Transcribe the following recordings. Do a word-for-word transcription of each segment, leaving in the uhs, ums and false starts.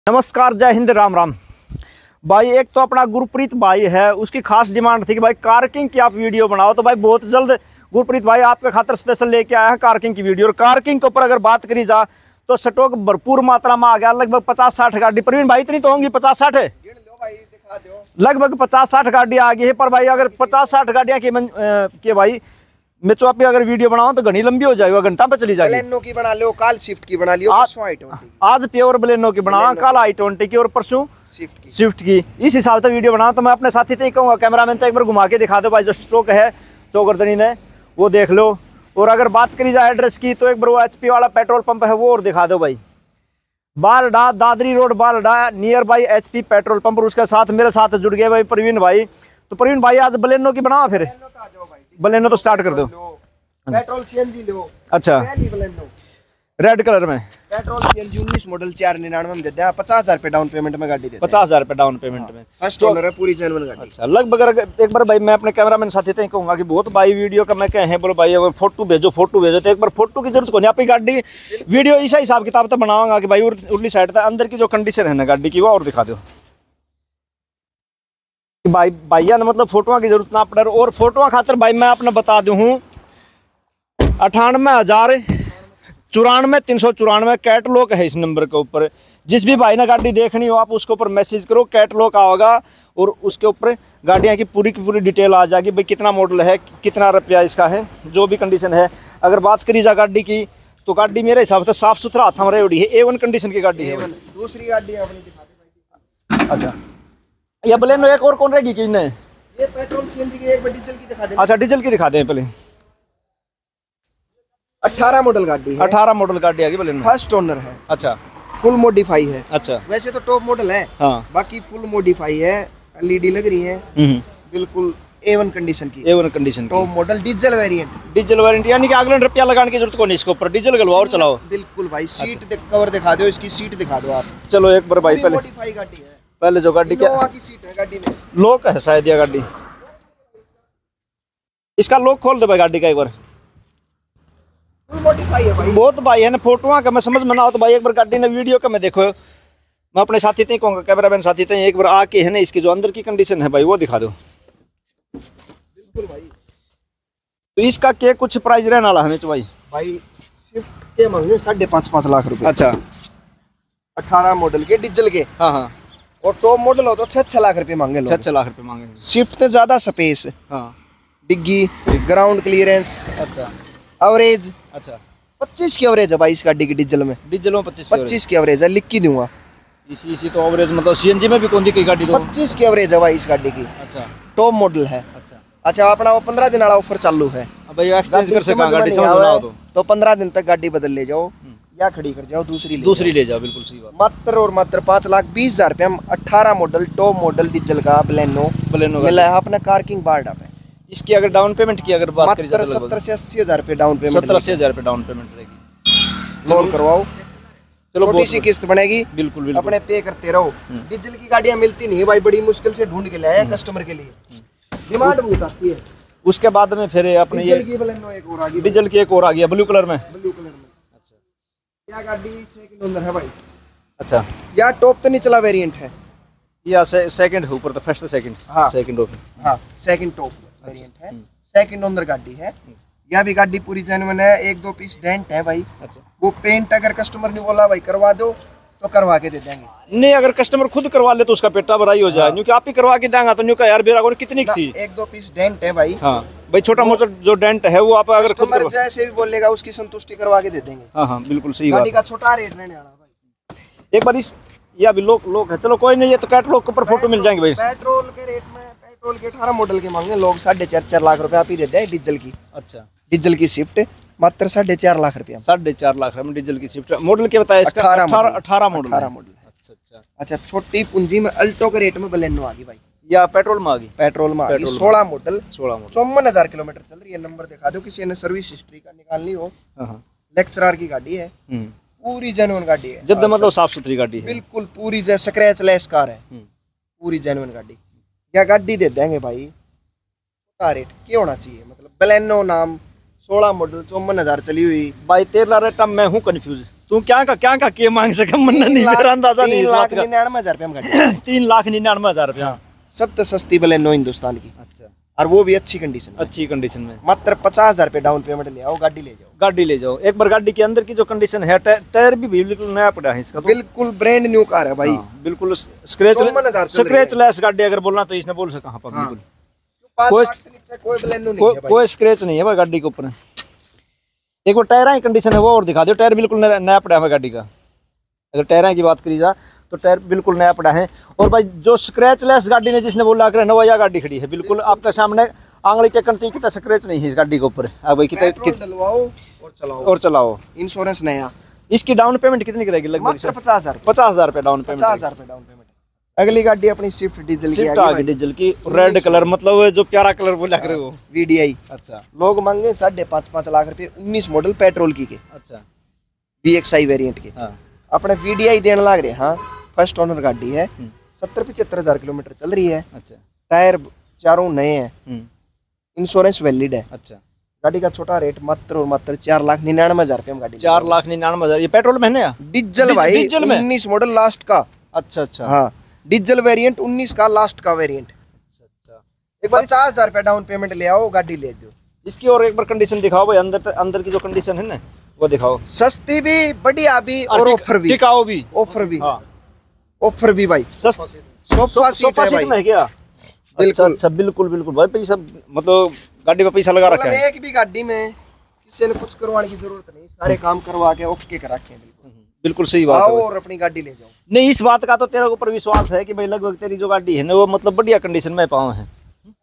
नमस्कार, जय हिंद, राम राम। भाई एक तो अपना गुरप्रीत भाई है, उसकी खास डिमांड थी कि भाई कार्किंग की आप वीडियो बनाओ। तो भाई बहुत जल्द गुरप्रीत भाई आपके खातर स्पेशल लेके आया है कार्किंग की वीडियो। और कार्किंग के ऊपर अगर बात करी जा तो स्टॉक भरपूर मात्रा में आ गया, लगभग पचास साठ गाड़ी। प्रवीण भाई इतनी तो होंगी, पचास साठ है, लगभग पचास साठ गाड़ी आ गई है। पर भाई अगर पचास साठ गाड़ियाँ की के भाई मैं तो आप अगर वीडियो बनाऊं तो घनी लंबी हो जाएगा, घंटा पे चली जाएगी। बलेनो की बना लो, काल शिफ्ट की बना लियो, आज, आज प्योर बलेनो की बना, कल आई ट्वेंटी की और परसों शिफ्ट की स्विफ्ट की। इस हिसाब से वीडियो बनाओ। तो मैं अपने साथी से कहूँगा कैमरामैन तो एक बार घुमा के दिखा दो भाई, जो स्ट्रोक है चौगर्दनी ने वो देख लो। और अगर बात करी जाए एड्रेस की तो एक बार वो एच पी वाला पेट्रोल पंप है वो और दिखा दो भाई। Balda, Dadri road Balda, near by H P petrol pump. और उसके साथ मेरे साथ जुड़ गए भाई प्रवीण भाई। तो प्रवीण भाई आज बलेनो की बनाओ, फिर बलेनो तो स्टार्ट कर दो। पेट्रोल सीएनजी लो। अच्छा, रेड कलर में पेट्रोल सीएनजी उन्नीस मॉडल चार निन्यानवे में देते हैं। पचास हजार रुपए डाउन पेमेंट में गाड़ी देते हैं। पचास हजार रुपए डाउन पेमेंट में फर्स्ट ओनर है, पूरी जेन्युइन गाड़ी। अच्छा, लगभग एक बार भाई मैं अपने कैमरामैन साथी से कहूंगा कि बहुत भाई वीडियो का मैं कहे बोलो भाई फोटो भेजो फोटो भेजो, तो एक बार फोटो की जरूरत को नहीं। आपकी गाड़ी वीडियो इसा हिसाब किताब तो बनाऊंगा कि भाई उर्ली साइड तक अंदर की जो कंडीशन है ना गाड़ी की वो और दिखा दो भाई। भैया ने मतलब फोटो की जरूरत ना पड़े। और फोटो खातर भाई मैं अपने बता दूं अठानवे हजार चौरानवे तीन सौ चौरानवे कैटलॉग है इस नंबर के ऊपर। जिस भी भाई ने गाड़ी देखनी हो आप उसके ऊपर मैसेज करो, कैटलॉग होगा और उसके ऊपर गाड़ियाँ की पूरी की पूरी डिटेल आ जाएगी भाई, कितना मॉडल है, कितना रुपया इसका है, जो भी कंडीशन है। अगर बात करी जा गाड़ी की तो गाड़ी मेरे हिसाब से साफ सुथरा हाथ में रही है, ए वन कंडीशन की गाड़ी है। दूसरी गाड़ी अपनी दिखा दे। अच्छा, ये बलेनो एक और कौन रहेगी कि नहीं? ये पेट्रोल सीएनजी की, एक डीजल की दिखा दे। अच्छा, डीजल की दिखा दें पहले। अठारह मॉडल गाड़ी है। अठारह मॉडल गाड़ी आ गई बलेनो, फर्स्ट ओनर है। अच्छा, फुल मॉडिफाई है। अच्छा, वैसे तो टॉप मॉडल है, हाँ, बाकी फुल मॉडिफाई है। एलईडी लग रही है, बिल्कुल ए वन कंडीशन की, A one condition top model diesel variant. Diesel variant यानी कि अगले रुपया लगाने की जरूरत को नहीं, इसके ऊपर डीजल गलवाओ और चलाओ। बिल्कुल भाई। सीट अच्छा। कवर दिखा दो, इसकी सीट दिखा दो आप। चलो एक बार भाई पहले मॉडिफाई गाड़ी है। पहले जो गाड़ी क्या की सीट है गाड़ी में, लॉक है शायद ये गाड़ी, इसका लॉक खोल दे भाई गाड़ी का एक बार। मॉडिफाई है भाई। बहुत भाई है ना फोटो का मैं समझ में ना हो तो भाई एक बार गाड़ी ने वीडियो का मैं देखो। मैं अपने साथी थे कहूँगा कैमरामैन साथी थे एक बार आके है ना इसकी जो अंदर की कंडीशन है भाई वो दिखा दो। बिल्कुल भाई। तो इसका क्या कुछ प्राइस रहने वाला हमें तो भाई भाई स्विफ्ट के मांगे साढ़े पाँच पाँच लाख रुपए। अच्छा, अठारह मॉडल के डीजल के, हाँ हाँ, और टॉप मॉडल हो तो छह छह लाख रुपए मांगे लोग। छह छह लाख रुपए मांगे। स्विफ्ट में ज्यादा स्पेस, हाँ, डिग्गी, ग्राउंड क्लियरेंस, अच्छा, एवरेज अच्छा, पच्चीस की एवरेज है भाई इस गाड़ी की डीजल में। डीजल में पच्चीस पच्चीस की एवरेज है, लिख के दूंगा। इसी इसी तो एवरेज मतलब सीएनजी में भी कौन सी गाड़ी दो पच्चीस की एवरेज है भाई इस गाड़ी की। अच्छा, टॉप मॉडल है। अच्छा, अच्छा, अपना वो पंद्रह दिन वाला ऑफर चालू है। अब भाई एक्सचेंज कर सका गाड़ी समझ में तो तो पंद्रह दिन तक गाड़ी बदल ले जाओ या खड़ी कर जाओ, दूसरी ले दूसरी ले जाओ। बिल्कुल सही बात। मात्र और मात्र पाँच लाख बीस हजार रुपये अठारह मॉडल टॉप मॉडल डीजल का बलेनो बलेनो मिला है अपने कार्किंग बारडा पे। इसकी अगर डाउन पेमेंट की अगर बात करी जाए सत्तर से अस्सी हजार रुपये डाउन पेमेंट, सत्तर अस्सी हजार रुपये डाउन पेमेंट रहेगी। लोन करवाओ, चलो छोटी सी किस्त बनेगी, बिल्कुल बिल्कुल अपने पे करते रहो। डीजल की गाड़ियां मिलती नहीं है भाई, बड़ी मुश्किल से ढूंढ के लाए कस्टमर के लिए, डिमांड बहुत आती है। उसके बाद में फिर अपने ये की बलेनो एक और आ गई, डीजल की एक और आ गया ब्लू कलर में। ब्लू कलर में। अच्छा, क्या गाड़ी सेकंड ओनर है भाई। अच्छा, यार टॉप तो निचला वेरिएंट है या से, सेकंड है ऊपर तो फर्स्ट सेकंड, हाँ सेकंड ओपन, हाँ सेकंड टॉप वेरिएंट है, सेकंड ओनर गाड़ी है। यह भी गाड़ी पूरी जेन्युइन है, एक दो पीस डेंट है भाई। अच्छा, वो पेंट अगर कस्टमर ने बोला भाई करवा दो तो करवा के दे देंगे। नहीं अगर कस्टमर खुद करवा ले तो उसका पेटा भराई हो जाए, हाँ। क्योंकि आप ही करवा के देंगे तो न्यू का यार बेरा कितनी थी, एक दो पीस डेंट है भाई। हाँ भाई, छोटा मोटा जो डेंट है वो आप अगर कस्टमर जैसे भी बोलेगा उसकी संतुष्टि करवा के दे देंगे। हाँ हाँ बिल्कुल सही बात। गाड़ी का छोटा रेट रहने वाला भाई। एक बार इस ये अभी लोग लोग है, चलो कोई नहीं, ये तो कैटलॉग के ऊपर फोटो मिल जाएंगे भाई। पेट्रोल के रेट में पेट्रोल के अठारह मॉडल के मांगे लोग साढ़े चार चार लाख रुपए आप ही देते हैं डीजल की। अच्छा, डीजल की स्विफ्ट मात्र साढ़े चार लाख रुपया, साढ़े चार लाख में डीजल की स्विफ्ट। मॉडल क्या बताया इसका? अठारह अठारह अठारह मॉडल। अच्छा अच्छा अच्छा, छोटी पूंजी में अल्टो के रेट में बलेनो आ गई भाई, या पेट्रोल में आ गई? पेट्रोल में आ गई। सोलह मॉडल, सोलह मॉडल, चौवन हजार किलोमीटर चल रही है। नंबर दिखा दो, किसी ने सर्विस हिस्ट्री का निकालनी हो। लेक्चरर की गाड़ी है, पूरी जेन्युइन गाड़ी है, जब मतलब साफ सुथरी गाड़ी है, बिल्कुल पूरी स्क्रैच लेस कार है, पूरी जेन्युइन गाड़ी। क्या गाड़ी दे देंगे भाई, क्या रेट क्या होना चाहिए, मतलब बलेनो नाम, सोलह मॉडल, चौवन हजार चली हुई भाई। तेरह रेट मैं हूँ कंफ्यूज, तू क्या का क्या का के मांग सके मन नहीं, मेरा अंदाजा नहीं तीन इस लाख बात का। निन्यानवे हजार रुपये में गाड़ी। तीन लाख निन्यानवे हजार रुपया। सब तो सस्ती बलेनो हिंदुस्तान की, अच्छा, और वो भी अच्छी कंडीशन में। अच्छी कंडीशन में। मात्र पचास हजार रुपये डाउन पेमेंट ले आओ, गाड़ी ले जाओ। गाड़ी ले जाओ एक बार। गाड़ी के अंदर की जो कंडीशन है, टायर टायर भी बिल्कुल नया पड़ा है इसका तो। बिल्कुल ब्रांड न्यू कार है भाई। हाँ, बिल्कुल स्क्रैच चौवन हजार चल रही स्क्रैच है। लेस गाड़ी अगर बोलना तो इसने बोल सका। हाँ, हाँ। बिल्कुल पाँच कोई- लाख के नीचे कोई बलेनो नहीं कोई है भाई। कोई स्क्रैच नहीं है भाई गाड़ी के ऊपर। एक वो टायर की कंडीशन है वो और दिखा दो। टायर बिल्कुल नया नया पड़ा है गाड़ी का। अगर टायर की बात करी जा तो टायर बिल्कुल नया पड़ा है। और भाई जो स्क्रैच लेस गाड़ी ने जिसने बोला कर नवाया गाड़ी खड़ी है बिल्कुल आपके सामने, आंगली टेकन थी कितना स्क्रैच नहीं है इस गाड़ी के ऊपर। अब भाई कितना पेट्रोल डलवाओ और चलाओ और चलाओ। इंश्योरेंस नया। इसकी डाउन पेमेंट कितनी की रहेगी लगभग? मात्र पचास हजार पचास हजार रुपये डाउन पेमेंट। पचास हजार रुपये डाउन पेमेंट। अगली गाड़ी अपनी स्विफ्ट डीजल की स्विफ्ट आ आ गई गई भाई। डीजल की, रेड कलर, मतलब जो प्यारा कलर बोला करे वो। वीडीआई अच्छा लोग मांगे साढ़े पाँच पाँच लाख रुपए, उन्नीस मॉडल पेट्रोल की के, अच्छा बी एक्स आई वेरियंट के। हाँ अपने वीडीआई देने लग रहे। हाँ, फर्स्ट ओनर गाड़ी है, सत्तर पिछहत्तर हजार किलोमीटर चल रही है। अच्छा टायर चारों नए हैं, हम्म, इंश्योरेंस वैलिड है। अच्छा। गाड़ी का छोटा रेट मात्र और मात्र चार लाख निन्यानवे हजार रुपये में गाड़ी। चार लाख निन्यानवे हजार। ये पेट्रोल में है ना? डीजल डी- भाई, डीजल में? उन्नीस मॉडल लास्ट का। अच्छा अच्छा हाँ, डीजल वेरिएंट उन्नीस का लास्ट का वेरिएंट। अच्छा अच्छा। एक बार पचास हजार रुपये डाउन पेमेंट ले आओ, गाड़ी ले दो। इसकी और एक बार कंडीशन दिखाओ भाई, अंदर अंदर की जो कंडीशन है ना वो दिखाओ। सस्ती भी, बढ़िया भी, और टिक- ऑफर भी। टिकाऊ भी। ऑफर भी, हाँ ऑफर भी भाई। सस्ता सोफा सीट है भाई। में है क्या? बिल्कुल। अच्छा, अच्छा बिल्कुल बिल्कुल भाई। पैसा मतलब गाड़ी पे पैसा लगा रखा मतलब है। एक भी गाड़ी में किसी ने कुछ करवाने की जरूरत नहीं, सारे काम करवा के ओके कर रखे हैं। बिल्कुल बिल्कुल सही बात है आओ भाई। और अपनी गाड़ी ले जाओ। नहीं, इस बात का तो तेरे ऊपर विश्वास है कि भाई लगभग तेरी जो गाड़ी है ना वो मतलब बढ़िया कंडीशन में पाओ है।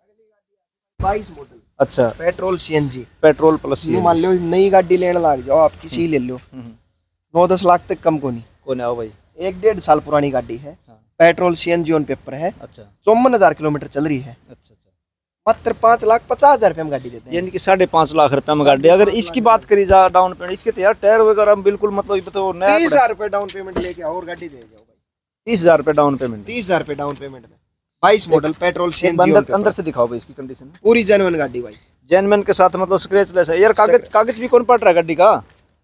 बाईस मॉडल, अच्छा, पेट्रोल सीएनजी। पेट्रोल प्लस यूं मान लो नई गाड़ी लेने लग जाओ आप, किसी ले लो, नौ दस लाख तक कम को नहीं। कौन आओ भाई? एक डेढ़ साल पुरानी गाड़ी है, हाँ। पेट्रोल सीएनजी ऑन पेपर है, अच्छा चौवन हजार किलोमीटर चल रही है। अच्छा अच्छा। मात्र पाँच लाख पचास हजार रुपये में गाड़ी देते हैं। यानी कि साढ़े पाँच लाख रुपए में गाड़ी। अगर इसकी बात करी जा डाउन पेमेंट, इसके तो यार टायर वगैरह बिल्कुल मतलब ये तो नया तीस पड़ा है। हजार रुपये डाउन पेमेंट लेके आओ और गाड़ी दे जाओ भाई। तीस हजार रुपए डाउन पेमेंट। तीस हजार रुपये डाउन पेमेंट में बाईस मॉडल पेट्रोल एक सीएनजी ऑन अंदर पेपर। अंदर से दिखाओ भाई इसकी कंडीशन। पूरी जेन्युइन गाड़ी भाई। जेनमैन के साथ मतलब स्क्रैच लेस है यार। कागज कागज भी कौन पड़ रहा है गाड़ी का?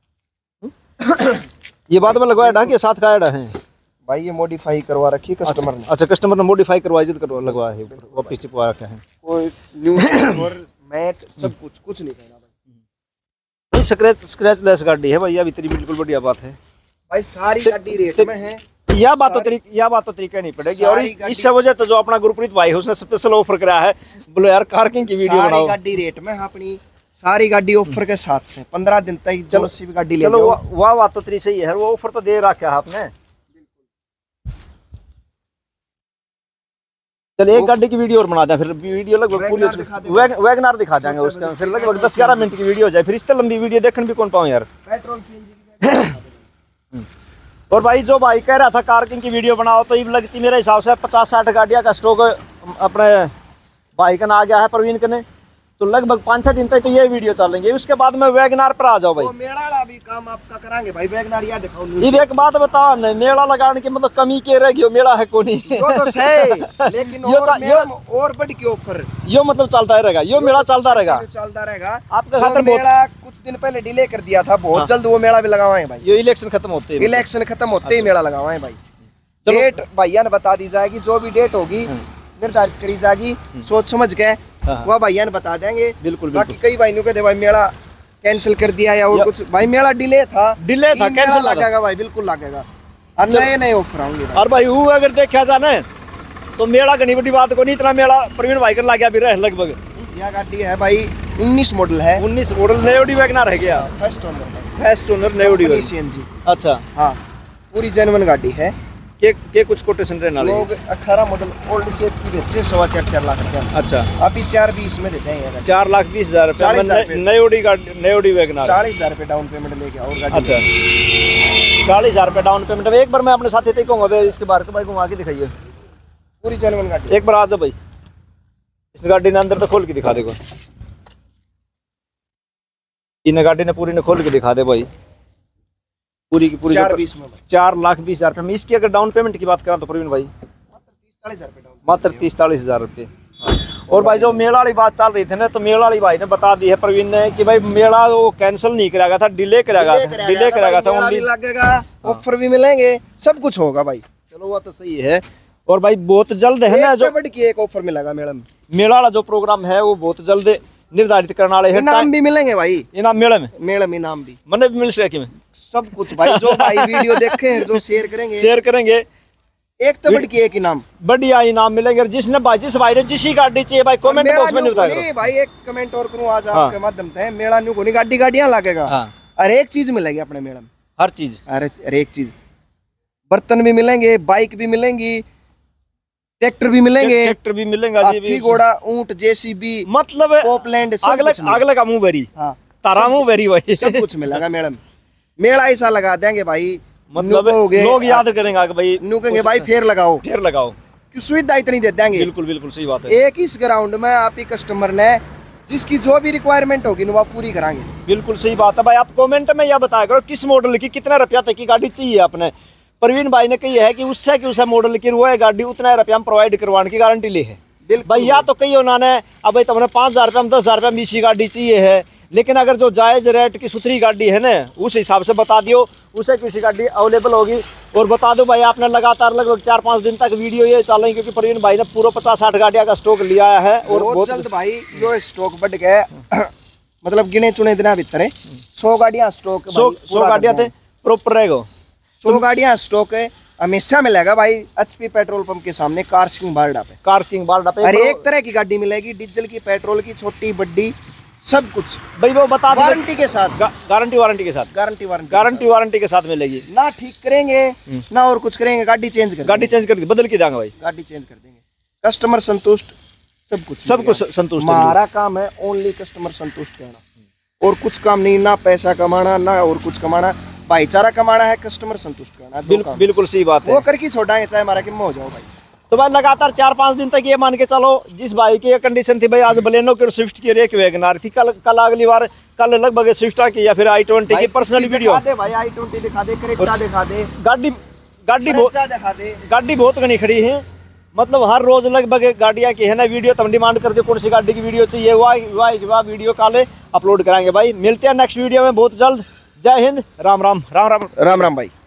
ये बाद में लगवाया ना कि साथ का ऐड है भाई ये मॉडिफाई करवा रखी है कस्टमर ने। अच्छा, कस्टमर ने मॉडिफाई करवाई जित करवा लगवाया है, वापस चिपवा रखा है। कोई न्यू और मैट सब कुछ कुछ नहीं कहना भाई। नहीं, स्क्रैच स्क्रैच लेस गाड़ी है भैया, अभी तेरी बिल्कुल बढ़िया बात है। भाई सारी गाड़ी रेट में है। यह बात तो तरीके यह बात तो तरीके नहीं पड़ेगी। और सारी इस- गाड़ी- इससे वजह तो जो अपना गुरप्रीत भाई है उसने स्पेशल ऑफर कराया है, बोलो यार पार्किंग की वीडियो सारी बनाओ। गाड़ी रेट में है अपनी, सारी गाड़ी ऑफर के साथ से पंद्रह दिन तक चलो सी भी गाड़ी ले चलो जाओ। वह वह बात तो तेरी सही है, वो ऑफर तो दे रखा है आपने। चल एक गाड़ी की वीडियो और बना दें, फिर वीडियो लगभग पूरी वैगनार दिखा दें। वैग- वैगनार दिखा देंगे उसका, फिर लगभग दस ग्यारह मिनट की वीडियो हो जाए, फिर इससे लंबी वीडियो देखने भी कौन पाऊँ यार। पेट्रोल सीएनजी और भाई जो भाई कह रहा था पार्किंग की वीडियो बनाओ, तो ये लगती मेरे हिसाब से पचास साठ गाड़ियाँ का स्टॉक अपने भाई का ना आ गया है प्रवीण के ने, तो लगभग पाँच छः दिन तक तो ये वीडियो चलेंगे। उसके बाद में वैगनार पर आ जाओ भाई। वो मेला वाला भी काम आपका कराएंगे भाई। वैगनार याद दिखाओ। ये एक बात बताओ न, मेला लगाने की मतलब कमी के रहेगी, वो मेला है कोनी। यो तो सही, लेकिन यो और चा- मेला में और बड़ी की ऑफर यो मतलब चलता ही रहेगा, यो मेला चलता रहेगा। चलता रहेगा। आपके जो खातिर बहुत- मेला कुछ दिन पहले डिले कर दिया था, बहुत जल्द वो मेला भी लगावाएं भाई। यो इलेक्शन खत्म होते ही इलेक्शन खत्म होते ही मेला लगावाएं भाई। चलो। डेट भैया ने बता दी जाएगी, जो भी डेट होगी निर्धारित करी जाएगी, सोच समझ के हाँ। वह भैया ने बता देंगे। बिल्कुल बाकी बिल्कुल। कई भाइयों कहते भाई मेला कैंसिल कर दिया या और या- कुछ, भाई मेला डिले था, डिले था, ये मेला कैंसिल था। लगेगा भाई, बिल्कुल लगेगा। और नए नए ऑफर आएंगे भाई। और भाई वो अगर देखा जाने तो मेला घनी बड़ी बात को नहीं, इतना मेला प्रवीण भाई कर लग गया भी रहे लगभग। यह गाड़ी है भाई उन्नीस मॉडल है, उन्नीस मॉडल नेओडी वैगनार है क्या? फर्स्ट ओनर है, फर्स्ट ओनर नेओडी वैगनार। सीएनजी। अच्छा, हाँ, पूरी जेन्युइन गाड़ी है। के के कुछ कोटेशन रहने वाले लोग अठारह मॉडल ओल्ड शेप की बेचे सवा चार चार लाख रुपए में। अच्छा, अभी चार बीस में देते हैं ये गाड़ी। चार लाख बीस हजार चालीस हजार रुपये रुपये। नेओडी गाड़ी नेओडी वैगनार। चालीस हजार रुपये डाउन पेमेंट लेके आओ गाड़ी। अच्छा, चालीस हजार रुपये डाउन पेमेंट। एक बार मैं अपने साथी तक कहूँगा भाई, इसके बारे में भाई घुमा के दिखाइए पूरी जेन्युइन गाड़ी। एक बार आ जाओ भाई, इस गाड़ी ने अंदर तो खोल के दिखा देगा। इन गाड़ी ने पूरी ने खोल के दिखा दे भाई, पूरी की पूरी। चार बीस में भाई। चार लाख बीस हजार रुपये में। इसकी अगर डाउन पेमेंट की बात करें तो प्रवीण भाई तीस चालीस हजार रुपये डाउन। मात्र तीस चालीस हजार रुपये। और भाई जो मेला वाली बात चल रही थी ना, तो मेला वाली भाई ने बता दी है प्रवीण ने कि भाई मेला वो कैंसिल नहीं कराया था, डिले कराया था, डिले कराया था, मेला भी लगेगा, ऑफर भी मिलेंगे, सब कुछ होगा भाई। चलो वो तो सही है। और भाई बहुत जल्द है ना जो की एक ऑफर मिलेगा मैडम, मेला वाला जो प्रोग्राम है वो बहुत जल्द निर्धारित करने वाले हैं। इनाम भी मिलेंगे भाई, इनाम मेले में, मेले में इनाम भी मने भी मिल सके में सब कुछ भाई। जो भाई वीडियो देखे जो शेयर करेंगे शेयर करेंगे, एक तो बढ़ की एक इनाम, बढ़िया इनाम मिलेंगे। और जिसने भाई जिस भाई ने जिसी गाड़ी चाहिए भाई कमेंट बॉक्स में बताएगा भाई। एक कमेंट और करूं आज आपके माध्यम से, मेला न्यू कोनी गाड़ी गाड़ियां लगेगा, हर एक चीज मिलेगी अपने मेला में, हर चीज, हर हर एक चीज, बर्तन भी मिलेंगे, बाइक भी मिलेंगी, ट्रैक्टर भी मिलेंगे, ट्रैक्टर भी मिलेंगे, हाथी घोड़ा ऊंट जेसीबी, मतलब पॉपलैंड, अगले अगले का मुंह भरी, हाँ तारा मुंह भरी भाई, सब कुछ मिलेगा मेला में। मेला ऐसा लगा देंगे भाई, मतलब लोग याद करेंगे भाई, नु कहेंगे भाई फेर लगाओ, फेर लगाओ, कि सुविधा इतनी दे देंगे। बिल्कुल बिल्कुल सही बात है। एक इस ग्राउंड में आप ही कस्टमर ने जिसकी जो भी रिक्वायरमेंट होगी वो पूरी कराएंगे। बिल्कुल सही बात है भाई। आप कमेंट में यह बताया करो किस मॉडल की कितना रुपया तक की गाड़ी चाहिए आपने। प्रवीण भाई ने कही है कि उससे कि उस मॉडल की वो है गाड़ी उतना रुपया हम प्रोवाइड करवाने की गारंटी ली है भाई। या तो कही उन्होंने अब भाई तुमने पाँच हजार रुपया में दस हजार रुपया में इसी गाड़ी चाहिए है, लेकिन अगर जो जायज रेट की सुथरी गाड़ी है ना उस हिसाब से बता दियो, उसे किसी गाड़ी अवेलेबल होगी। और बता दो भाई आपने लगातार लगभग चार पाँच दिन तक वीडियो ये चल रही, क्योंकि प्रवीण भाई ने पूरा पचास साठ गाड़ियाँ का स्टॉक लिया है। और बहुत जल्द भाई यो स्टॉक बढ़ गया, मतलब गिने चुने दिन भीतर सौ गाड़ियाँ स्टॉक, सौ सौ गाड़ियाँ थे प्रॉपर रहेगा, सौ गाड़ियाँ स्टॉक है हमेशा मिलेगा भाई। एचपी पेट्रोल पंप के सामने कार्सिंग बारडा पे, कार्सिंग बारडा पे हर एक तरह की गाड़ी मिलेगी, डीजल की, पेट्रोल की, छोटी बड़ी सब कुछ भाई। वो बता वारंटी के साथ, गारंटी वारंटी के साथ, गारंटी वारंटी गारंटी वारंटी के साथ मिलेगी। ना ठीक करेंगे ना और कुछ करेंगे, गाड़ी चेंज कर गाड़ी चेंज कर बदल के देंगे भाई, गाड़ी चेंज कर देंगे। कस्टमर संतुष्ट, सब कुछ सब कुछ संतुष्ट। हमारा काम है ओनली कस्टमर संतुष्ट करना, और कुछ काम नहीं, ना पैसा कमाना ना और कुछ कमाना, भाईचारा कमाना है, कस्टमर संतुष्ट करना। बिल्कुल बिल्कुल सही बात है, वो करके छोड़ाएंगे चाहे हमारा किम हो जाओ भाई। तो भाई लगातार चार पांच दिन तक ये मान के चलो जिस भाई की ये कंडीशन थी भाई, आज बलेनो की और स्विफ्ट की एक वैगनार थी, कल कल अगली बार कल लगभग स्विफ्ट की या फिर आई ट्वेंटी की पर्सनल वीडियो दिखा दे भाई, आई ट्वेंटी दिखा दे, क्रेटा दिखा दे, गाड़ी गाड़ी बहुत दिखा दे, गाड़ी बहुत घनी खड़ी है। मतलब हर रोज लगभग गाड़ियाँ की है ना वीडियो, तुम डिमांड कर दो कौन सी गाड़ी की वीडियो चाहिए, वह वह वीडियो काले अपलोड कराएंगे भाई। मिलते हैं नेक्स्ट वीडियो में बहुत जल्द। जय हिंद, राम राम, राम राम, राम राम भाई।